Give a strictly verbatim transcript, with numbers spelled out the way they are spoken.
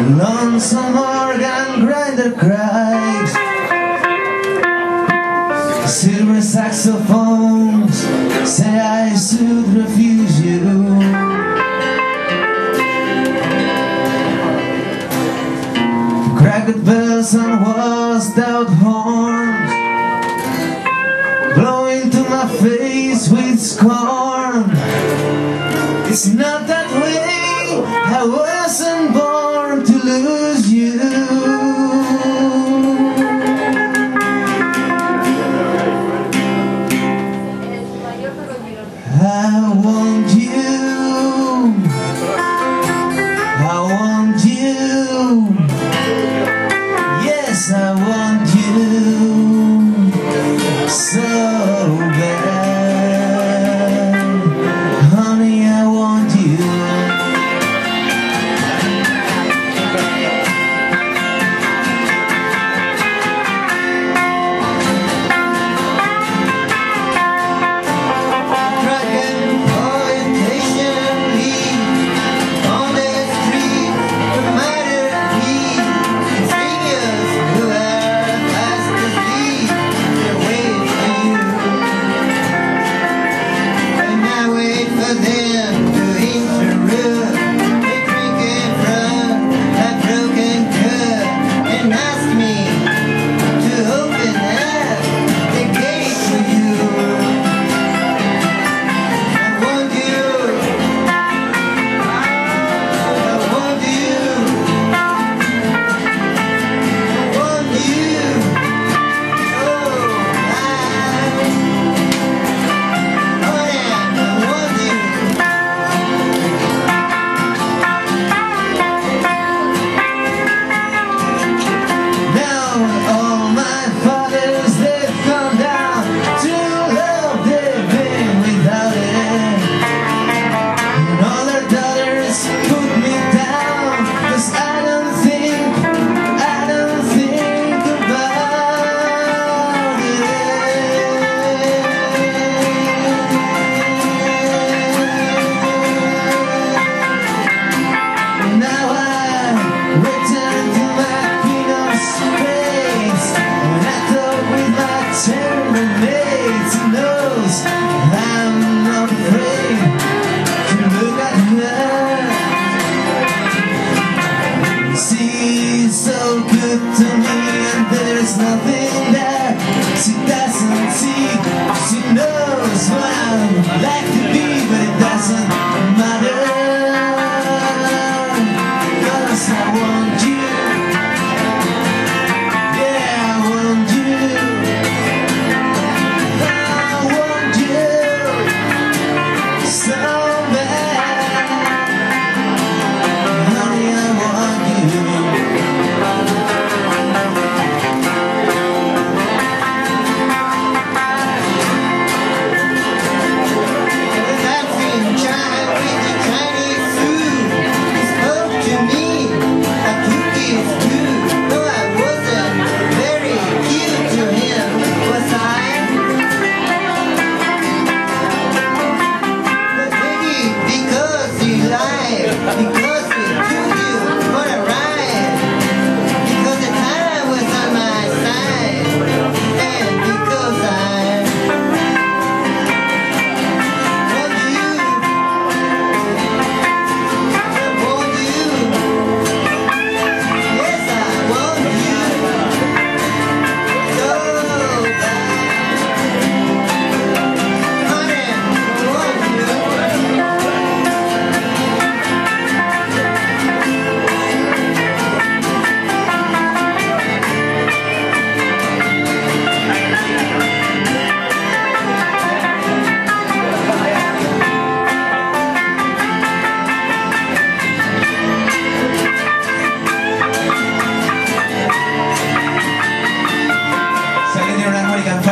Lonesome organ grinder cries, silver saxophones say I should refuse you. Cracked bells and washed out horns blowing to my face with scorn. It's not that way, I wasn't born to lose you. I want you, I want you, yes I want you so bad, honey I want you. There's nothing that she doesn't see. She knows what I'd like to be, but it doesn't matter, 'cause I want you. Yeah, I want you. I want you so bad, honey, I want you. Because we took you for a ride, because the time was on my side, and because I want you, I want you, yes I want you so bad, honey, I want you. Si alguien tiene una armónica en